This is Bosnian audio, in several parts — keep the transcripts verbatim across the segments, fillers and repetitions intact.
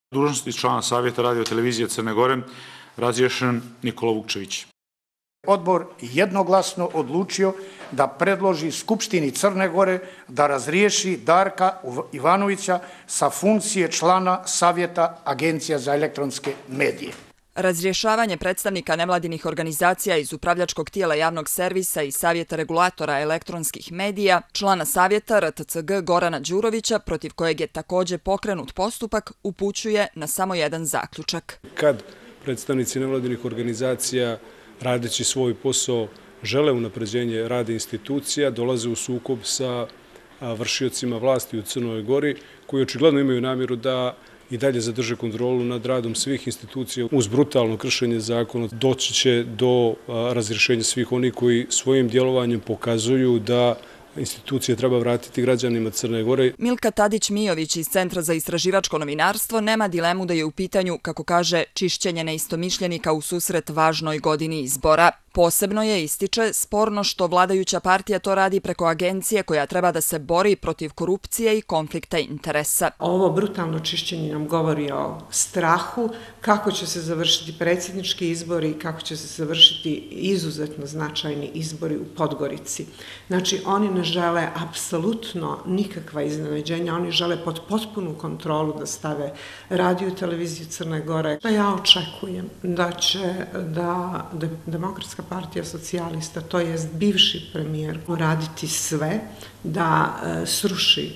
Dužnosti člana Savjeta radio televizije Crne Gore razriješen Nikola Vukčević. Odbor jednoglasno odlučio da predloži Skupštini Crne Gore da razriješi Darka Ivanovića sa funkcije člana Savjeta Agencija za elektronske medije. Razrješavanje predstavnika nevladinih organizacija iz upravljačkog tijela javnog servisa i Savjeta regulatora elektronskih medija, člana Savjeta R T C G Gorana Đurovića, protiv kojeg je također pokrenut postupak, upućuje na samo jedan zaključak. Kad predstavnici nevladinih organizacija, radeći svoj posao, žele unapređenje rada institucija, dolaze u sukob sa vršiocima vlasti u Crnoj Gori, koji očigledno imaju namjeru da i dalje zadrže kontrolu nad radom svih institucija. Uz brutalno kršenje zakona doći će do razrješenja svih onih koji svojim djelovanjem pokazuju da institucije treba vratiti građanima Crne Gore. Milka Tadić-Mijović iz Centra za istraživačko novinarstvo nema dilemu da je u pitanju, kako kaže, čišćenje neistomišljenika u susret važnoj godini izbora. Posebno je, ističe, sporno što vladajuća partija to radi preko agencije koja treba da se bori protiv korupcije i konflikta interesa. Ovo brutalno čišćenje nam govori o strahu, kako će se završiti predsjednički izbori i kako će se završiti izuzetno značajni izbori u Podgorici. Znači, oni ne žele apsolutno nikakva iznenađenja, oni žele pod potpunu kontrolu da stave radio i televiziju Crne Gore. Ja očekujem da će da Demokratska partija socijalista, to jest bivši premijer, raditi sve da sruši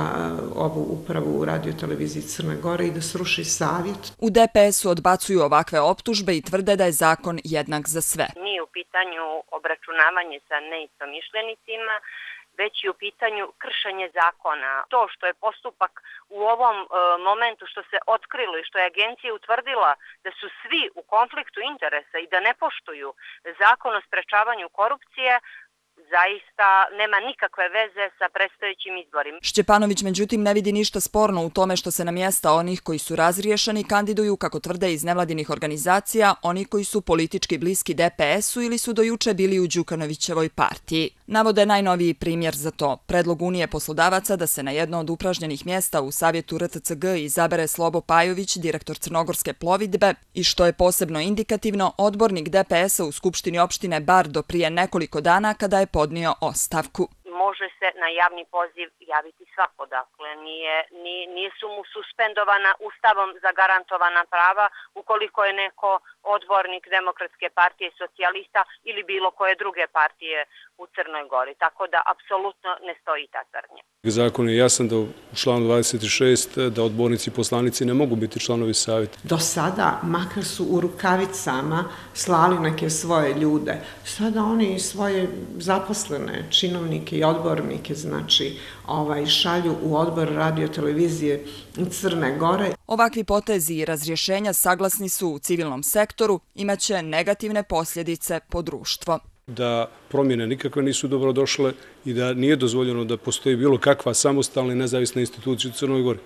ovu upravu u radio televiziji Crne Gore i da sruši savjet. U D P S-u odbacuju ovakve optužbe i tvrde da je zakon jednak za sve. Nije u pitanju obračunavanje sa neistomišljenicima, već i u pitanju kršenje zakona. To što je postupak u ovom e, momentu što se otkrilo i što je agencija utvrdila da su svi u konfliktu interesa i da ne poštuju zakon o sprečavanju korupcije, zaista nema nikakve veze sa predstojećim izborima. Šćepanović međutim ne vidi ništa sporno u tome što se na mjesta onih koji su razriješeni kandiduju, kako tvrde iz nevladinih organizacija, oni koji su politički bliski D P S-u ili su do juče bili u Đukanovićevoj partiji. Navode najnoviji primjer za to. Predlog Unije poslodavaca da se na jedno od upražnjenih mjesta u Savjetu R T C G izabere Slobo Pajović, direktor Crnogorske plovidbe, i što je posebno indikativno, odbornik D P S-a u Skupštini opštine Bar do prije nekoliko dana kada je podnio ostavku. Može se na javni poziv javiti svako, dakle, nije, nije, nisu mu suspendovana ustavom zagarantovana prava ukoliko je neko odbornik Demokratske partije socijalista ili bilo koje druge partije u Crnoj Gori, tako da apsolutno ne stoji ta tvrdnja. Zakon je jasan da u članu dvadeset šest da odbornici i poslanici ne mogu biti članovi savjeta. Do sada, makar su u rukavicama slali neke svoje ljude, sada oni svoje zaposlene činovnike i odbornike, znači, ovaj, šalju u odbor radio televizije Crne Gore. Ovakvi potezi i razrješenja, saglasni su, u civilnom sektoru imaće negativne posljedice po društvo. Da promjene nikakve nisu dobrodošle i da nije dozvoljeno da postoji bilo kakva samostalna i nezavisna institucija u Crnoj Gori.